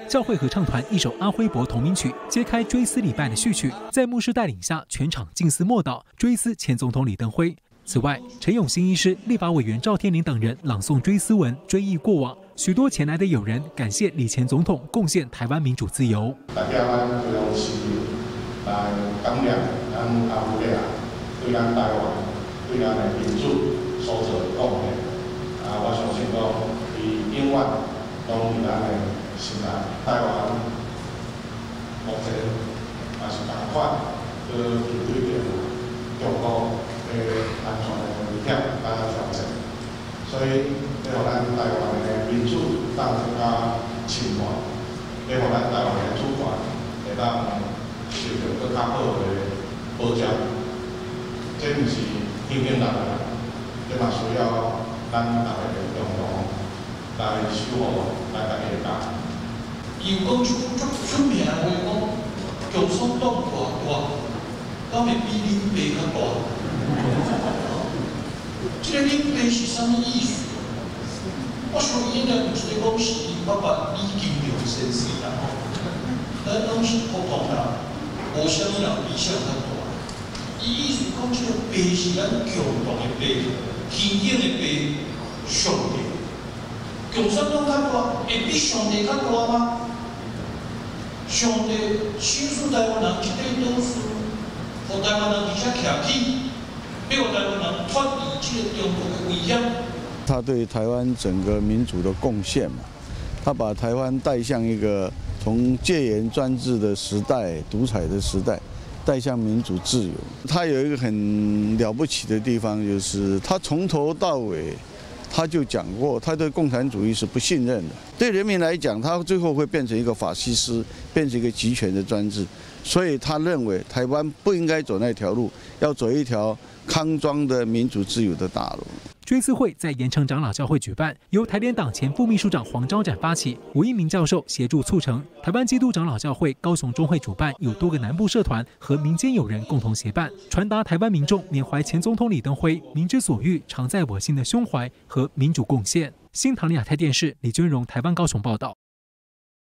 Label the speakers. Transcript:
Speaker 1: 教会合唱团一首阿辉伯同名曲揭开追思礼拜的序曲，在牧师带领下，全场静思默祷，追思前总统李登辉。此外，陈永新医师、立法委员赵天麟等人朗诵追思文，追忆过往。许多前来的友人感谢李前总统贡献台湾民主自由。
Speaker 2: 大家都是来感念咱阿辉伯对咱台湾、对咱的民主所做的贡献。我相信讲，伊永远拢伫咱的心内。台湾目前也是同款，去面对着中国的安全的威胁甲挑战，所以要让咱台湾的民主当更加深化，要让咱台湾的主权会当受到更加好的保障。这毋是轻轻难的，这嘛需要咱大家的共同来守护咱家己的家。
Speaker 3: 有讲出名的话讲，共产党大，敢会比恁爸较大？这个恁爸是啥物意思？我想伊应该毋是咧讲是伊爸爸李金龙先生啦，咱拢是普通人，无啥物人比啥较大。伊意思讲，这个爸是咱共同的爸，天经的爸，上帝。共产党较大，会比上帝较大吗？上帝收拾台湾人一块岛屿，互台湾人而且徛起，要互台湾人脱离这个中国的威胁。
Speaker 4: 他对台湾整个民主的贡献嘛，他把台湾带向一个从戒严专制的时代、独裁的时代，带向民主自由。他有一个很了不起的地方，就是他从头到尾。他就讲过，他对共产主义是不信任的。对人民来讲，他最后会变成一个法西斯，变成一个集权的专制。所以他认为台湾不应该走那条路，要走一条康庄的民主自由的大路。
Speaker 1: 追思会在盐城长老教会举办，由台联党前副秘书长黄昭展发起，吴一鸣教授协助促成。台湾基督长老教会高雄中会主办，有多个南部社团和民间友人共同协办，传达台湾民众缅怀前总统李登辉“民之所欲，常在我心”的胸怀和民主贡献。新唐人亚太电视李娟荣台湾高雄报道。